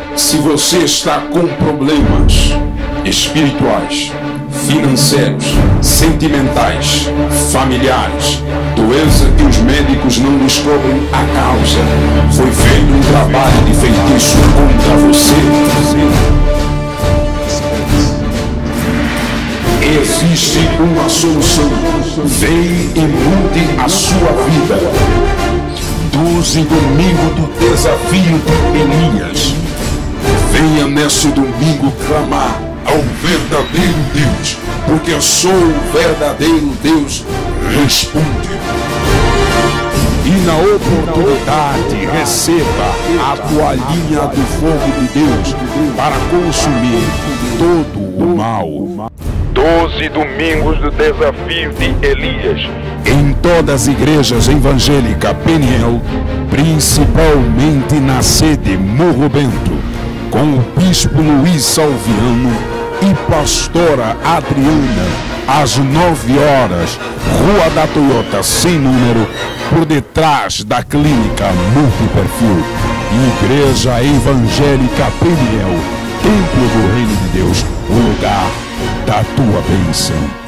Se você está com problemas espirituais, financeiros, sentimentais, familiares, doença que os médicos não descobrem a causa, foi feito um trabalho de feitiço contra você. Existe uma solução. Vem e mude a sua vida. 12 domingo do desafio de Elias. Venha nesse domingo clamar ao verdadeiro Deus, porque eu sou o verdadeiro Deus. Responde. E na oportunidade receba a toalhinha do fogo de Deus para consumir todo o mal. 12 domingos do desafio de Elias. Em todas as igrejas evangélicas Peniel, principalmente na sede Morro Bento, com o bispo Luiz Salviano e pastora Adriana, às 9 horas, Rua da Toyota, sem número, por detrás da clínica Multiperfil. Igreja Evangélica Peniel, Templo do Reino de Deus, o lugar da tua bênção.